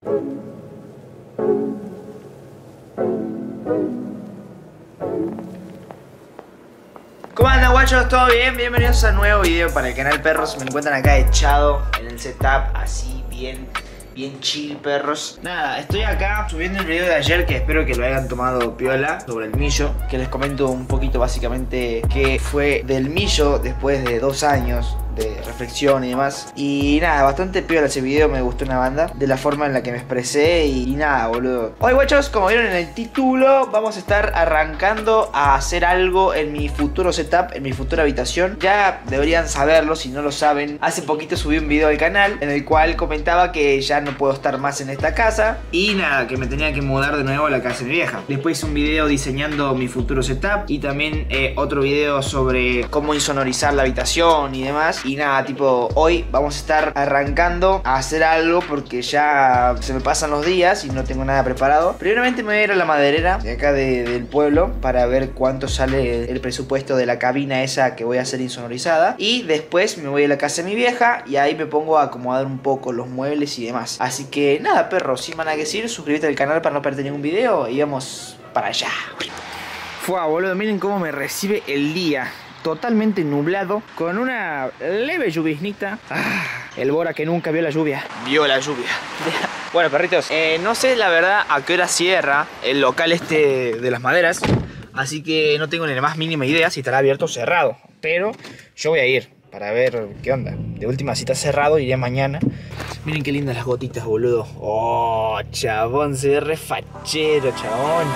¿Cómo andan, guachos? ¿Todo bien? Bienvenidos a un nuevo video para el canal, perros. Me encuentran acá echado en el setup, así bien chill, perros. Nada, estoy acá subiendo el video de ayer, que espero que lo hayan tomado piola, sobre el millo, que les comento un poquito básicamente que fue del millo después de 2 años de reflexión y demás. Y nada, bastante piola ese video, me gustó una banda, de la forma en la que me expresé y nada, boludo. Hoy, guachos, como vieron en el título, vamos a estar arrancando a hacer algo en mi futuro setup, en mi futura habitación. Ya deberían saberlo, si no lo saben. Hace poquito subí un video al canal en el cual comentaba que ya no puedo estar más en esta casa y nada, que me tenía que mudar de nuevo a la casa de mi vieja. Después hice un video diseñando mi futuro setup y también otro video sobre cómo insonorizar la habitación y demás. Y nada, tipo, hoy vamos a estar arrancando a hacer algo porque ya se me pasan los días y no tengo nada preparado. Primeramente me voy a ir a la maderera de acá del pueblo para ver cuánto sale el presupuesto de la cabina esa que voy a hacer insonorizada. Y después me voy a la casa de mi vieja y ahí me pongo a acomodar un poco los muebles y demás. Así que nada, perros, sin más nada que decir, suscríbete al canal para no perder ningún video y vamos para allá. Fua, boludo, miren cómo me recibe el día. Totalmente nublado, con una leve lluviznita. El Bora que nunca vio la lluvia. Vio la lluvia. Bueno, perritos, no sé la verdad a qué hora cierra el local este de las maderas. Así que no tengo ni la más mínima idea si estará abierto o cerrado. Pero yo voy a ir para ver qué onda. De última, si está cerrado, iré mañana. Miren qué lindas las gotitas, boludo. Oh, chabón, se ve re fachero, chabón.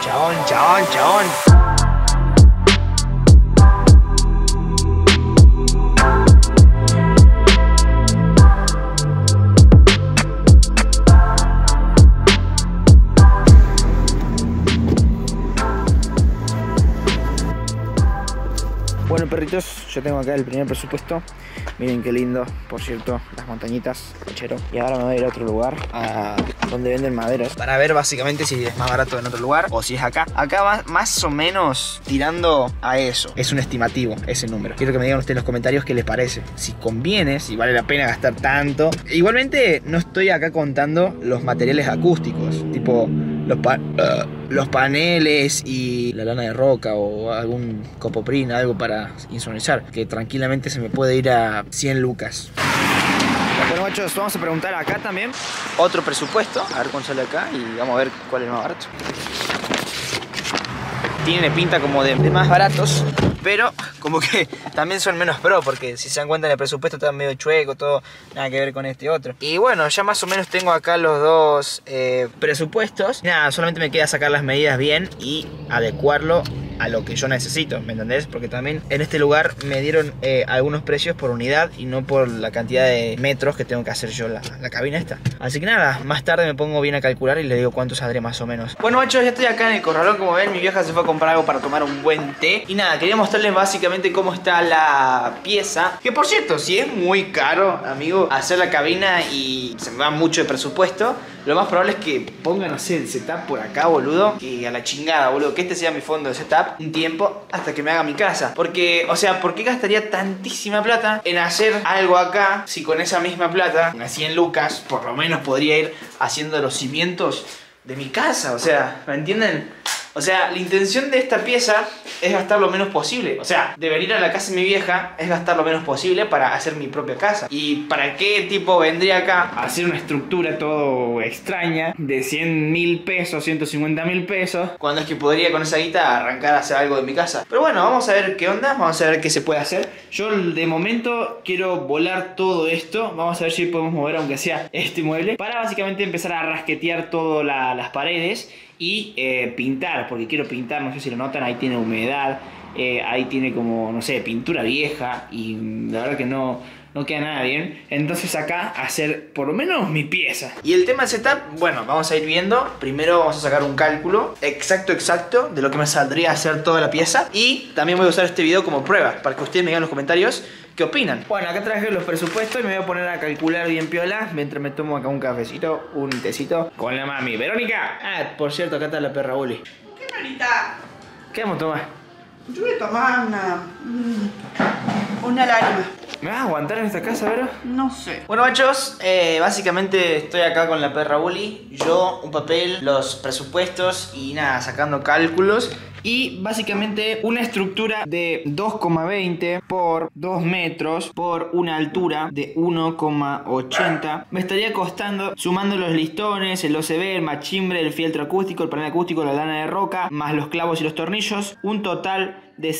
Bueno, perritos, yo tengo acá el primer presupuesto. Miren qué lindo, por cierto, las montañitas, cochero. Y ahora me voy a ir a otro lugar, a donde venden maderas, para ver básicamente si es más barato en otro lugar o si es acá. Acá va más o menos tirando a eso. Es un estimativo, ese número. Quiero que me digan ustedes en los comentarios qué les parece. Si conviene, si vale la pena gastar tanto. Igualmente no estoy acá contando los materiales acústicos, tipo los paneles y la lana de roca o algún copoprín, algo para insonorizar, que tranquilamente se me puede ir a 100 lucas. Bueno, muchachos, vamos a preguntar acá también otro presupuesto, a ver cuánto sale acá y vamos a ver cuál es el más barato. Tiene pinta como de más baratos, pero como que también son menos pro, porque si se dan cuenta en el presupuesto está medio chueco, todo, nada que ver con este otro. Y bueno, ya más o menos tengo acá los dos presupuestos. Nada, solamente me queda sacar las medidas bien y adecuarlo a lo que yo necesito, ¿me entendés? Porque también en este lugar me dieron algunos precios por unidad y no por la cantidad de metros que tengo que hacer yo la cabina esta. Así que nada, más tarde me pongo bien a calcular y le digo cuánto saldré más o menos. Bueno, machos, ya estoy acá en el corralón, como ven, mi vieja se fue a comprar algo para tomar un buen té. Y nada, quería mostrarles básicamente cómo está la pieza. Que por cierto, si es muy caro, amigo, hacer la cabina y se me va mucho de presupuesto, lo más probable es que pongan, no sé, el setup por acá, boludo. Y a la chingada, boludo, que este sea mi fondo de setup un tiempo hasta que me haga mi casa. Porque, o sea, ¿por qué gastaría tantísima plata en hacer algo acá si con esa misma plata, unas 100 lucas, por lo menos podría ir haciendo los cimientos de mi casa? O sea, ¿me entienden? O sea, la intención de esta pieza es gastar lo menos posible. O sea, de venir a la casa de mi vieja es gastar lo menos posible para hacer mi propia casa. ¿Y para qué tipo vendría acá a hacer una estructura todo extraña de 100.000 pesos, 150.000 pesos, cuando es que podría con esa guita arrancar a hacer algo de mi casa? Pero bueno, vamos a ver qué onda, vamos a ver qué se puede hacer. Yo de momento quiero volar todo esto. Vamos a ver si podemos mover aunque sea este mueble, para básicamente empezar a rasquetear todas las paredes y pintar, porque quiero pintar, no sé si lo notan, ahí tiene humedad, ahí tiene como, no sé, pintura vieja y la verdad que no queda nada bien. Entonces acá hacer por lo menos mi pieza. Y el tema del setup, bueno, vamos a ir viendo. Primero vamos a sacar un cálculo exacto de lo que me saldría hacer toda la pieza. Y también voy a usar este video como prueba, para que ustedes me digan en los comentarios qué opinan. Bueno, acá traje los presupuestos y me voy a poner a calcular bien piola mientras me tomo acá un cafecito, un tecito con la mami. ¡Verónica! Ah, por cierto, acá está la perra Bully. ¿Qué, Marita? ¿Qué vamos a tomar? Yo voy a tomar una... Una lágrima. ¿Me vas a aguantar en esta casa, Vero? No sé. Bueno, machos, básicamente estoy acá con la perra Bully. Yo, un papel, los presupuestos y nada, sacando cálculos. Y básicamente una estructura de 2,20 por 2 metros por una altura de 1,80 me estaría costando, sumando los listones, el OCB, el machimbre, el fieltro acústico, el panel acústico, la lana de roca, más los clavos y los tornillos, un total de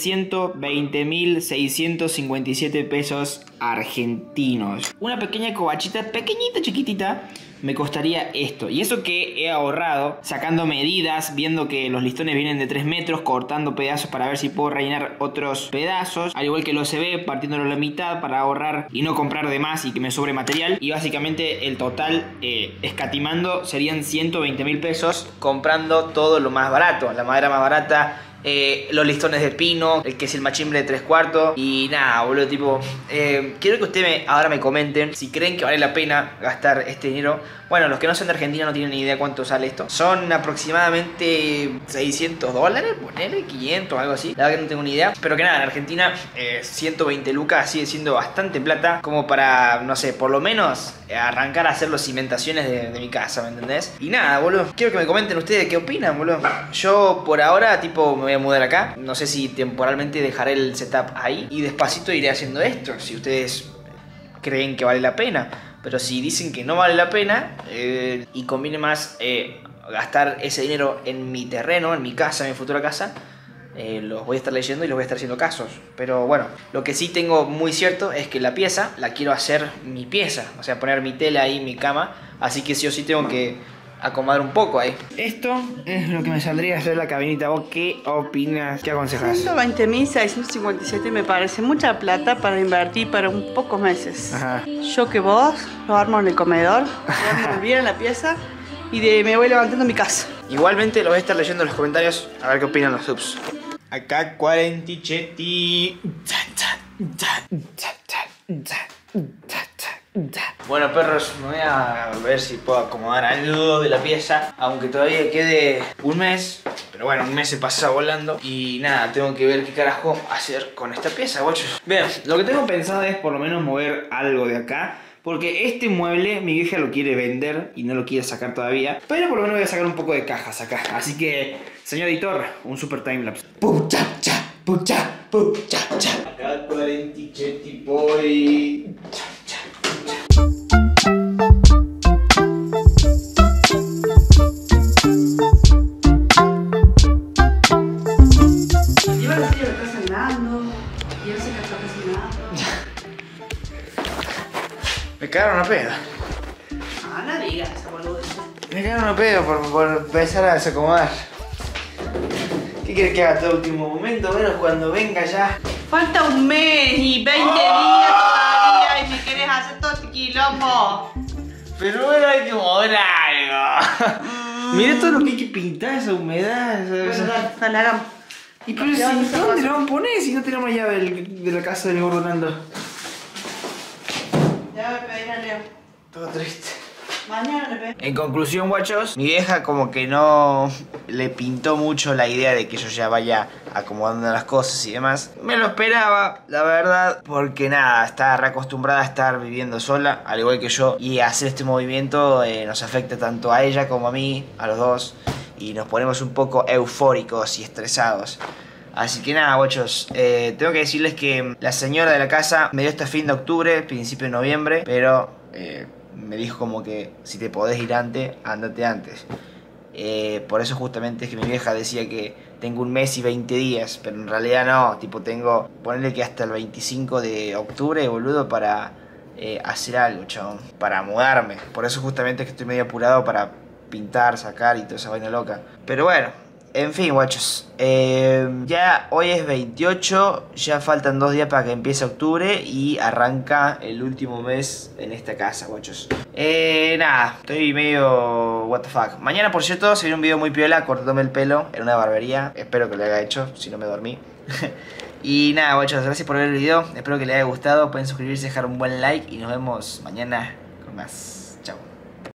120.657 pesos argentinos. Una pequeña cobachita, pequeñita, chiquitita, me costaría esto. Y eso que he ahorrado, sacando medidas, viendo que los listones vienen de 3 metros, cortando pedazos para ver si puedo rellenar otros pedazos, al igual que el OCB, partiéndolo a la mitad para ahorrar y no comprar de más y que me sobre material. Y básicamente el total, escatimando, serían 120.000 pesos comprando todo lo más barato, la madera más barata, los listones de pino, el que es el machimbre de 3/4. Y nada, boludo, tipo, quiero que ustedes ahora me comenten si creen que vale la pena gastar este dinero. Bueno, los que no son de Argentina no tienen ni idea cuánto sale esto. Son aproximadamente $600, ponele 500, algo así. La verdad que no tengo ni idea. Pero que nada, en Argentina 120 lucas sigue siendo bastante plata como para, no sé, por lo menos arrancar a hacer las cimentaciones de mi casa, ¿me entendés? Y nada, boludo, quiero que me comenten ustedes qué opinan, boludo. Yo por ahora, tipo, me voy a mudar acá. No sé si temporalmente dejaré el setup ahí y despacito iré haciendo esto, si ustedes creen que vale la pena. Pero si dicen que no vale la pena y conviene más gastar ese dinero en mi terreno, en mi casa, en mi futura casa, los voy a estar leyendo y los voy a estar haciendo casos. Pero bueno, lo que sí tengo muy cierto es que la pieza la quiero hacer mi pieza. O sea, poner mi tela ahí, mi cama. Así que sí o sí tengo que acomodar un poco ahí. Esto es lo que me saldría hacer la cabinita. ¿Vos qué opinas? ¿Qué aconsejas? 120.657 me parece mucha plata para invertir para un pocos meses. Ajá. Yo que vos lo armo en el comedor, lo armo bien en la pieza y me voy levantando en mi casa. Igualmente lo voy a estar leyendo en los comentarios a ver qué opinan los subs. Acá Cuarentichetti. Bueno, perros, me voy a ver si puedo acomodar algo de la pieza, aunque todavía quede un mes. Pero bueno, un mes se pasa volando. Y nada, tengo que ver qué carajo hacer con esta pieza, guachos. Bien, lo que tengo pensado es por lo menos mover algo de acá, porque este mueble mi vieja lo quiere vender y no lo quiere sacar todavía. Pero por lo menos voy a sacar un poco de cajas acá. Así que, señor editor, un super timelapse. Pucha, cha, pucha, pucha, cha. Acá Cuarentichetti boy. Cha, cha. Me cagaron a pedo. Ah, no digas esa boludez. Me cagaron a pedo por empezar a desacomodar. ¿Qué quieres que haga todo último momento? Bueno, cuando venga ya. Falta un mes y 20 días todavía y me querés hacer todo este quilombo. Pero bueno, hay que mover algo. Mira todo lo que hay que pintar, esa humedad. Bueno, dale, hagamos. ¿Y pero si, dónde lo van a poner si no tenemos llave de la casa del gordo Nando? Ya voy a pedir a Leo. Todo triste. Mañana le pedí. En conclusión, guachos, mi vieja como que no le pintó mucho la idea de que yo ya vaya acomodando las cosas y demás. Me lo esperaba, la verdad, porque nada, está reacostumbrada a estar viviendo sola, al igual que yo. Y hacer este movimiento nos afecta tanto a ella como a mí, a los dos. Y nos ponemos un poco eufóricos y estresados. Así que nada, guachos, tengo que decirles que la señora de la casa me dio hasta fin de octubre, principio de noviembre, pero me dijo como que si te podés ir antes, andate antes. Por eso justamente es que mi vieja decía que tengo un mes y 20 días, pero en realidad no, tipo tengo, ponerle que hasta el 25 de octubre, boludo, para hacer algo, chabón, para mudarme. Por eso justamente es que estoy medio apurado para pintar, sacar y toda esa vaina loca. Pero bueno, en fin, guachos, ya hoy es 28, ya faltan 2 días para que empiece octubre y arranca el último mes en esta casa, guachos. Nada, estoy medio what the fuck. Mañana, por cierto, se viene un video muy piola cortándome el pelo en una barbería. Espero que lo haya hecho, si no me dormí. Y nada, guachos, gracias por ver el video, espero que les haya gustado. Pueden suscribirse, dejar un buen like y nos vemos mañana con más.